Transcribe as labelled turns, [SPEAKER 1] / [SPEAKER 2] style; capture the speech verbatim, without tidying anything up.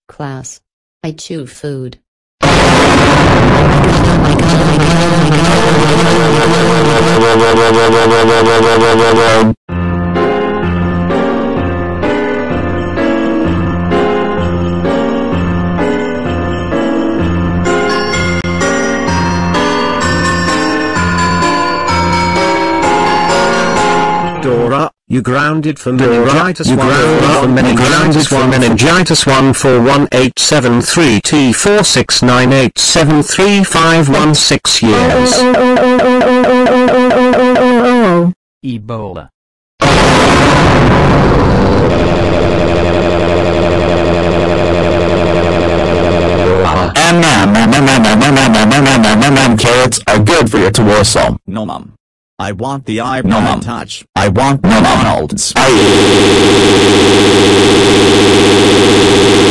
[SPEAKER 1] Class. I chew food.
[SPEAKER 2] Dora, you grounded for meningitis.
[SPEAKER 3] You grounded for meningitis. One meningitis. One four one eight seven three T four six nine eight seven three five one six years.
[SPEAKER 4] Ebola.
[SPEAKER 3] Carrots are good for you to Warsaw.
[SPEAKER 5] No, Mom. I want the iPad
[SPEAKER 3] No, Mom.
[SPEAKER 5] Touch.
[SPEAKER 3] I want McDonald's.